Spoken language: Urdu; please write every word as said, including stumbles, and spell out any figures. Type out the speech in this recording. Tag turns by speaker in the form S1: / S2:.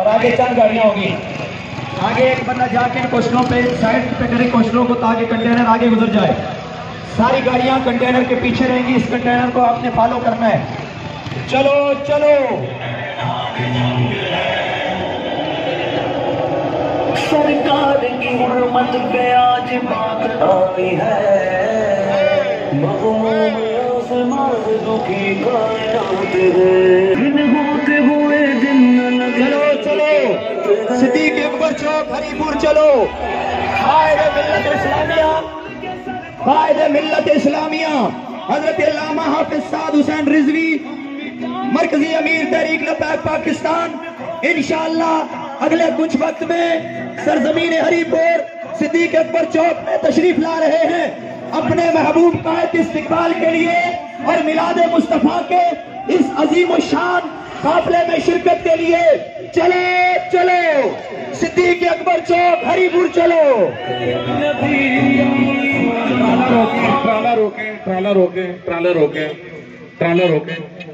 S1: اور آگے چند گاڑیاں ہوگی. آگے ایک بندہ جا کے کوشلوں پہ سائڈ پہ کرے کوشلوں کو تاکہ کنٹینر آگے گزر جائے. ساری گاڑیاں کنٹینر کے پیچھے رہیں گی. اس کنٹینر کو آپ نے فالو کرنا ہے. چلو چلو
S2: سرکار کی حرمت پہ آج بات آئی ہے. مغموم آسمان دکھی کائنات ہے. دن ہوتے ہوئے دن نہ
S1: چلو چلو صدیق اکبر چوک ہری پور. چلو قائد ملت اسلامیہ قائد ملت اسلامیہ حضرت علامہ حافظ سعد حسین رضوی مرکزی امیر تحریک لبیک پاکستان انشاءاللہ اگلے کچھ وقت میں سرزمین ہری پور صدیق اکبر چوک میں تشریف لا رہے ہیں اپنے محبوب قائد کے استقبال کے لیے اور میلاد مصطفیٰ کے اس عظیم الشان قافلے میں شرکت کے لیے. چلو چلو صدیق اکبر چوک ہری پور. چلو
S3: ٹرالا روکیں ٹرالا روکیں ٹرالا روکیں ٹرالا روکیں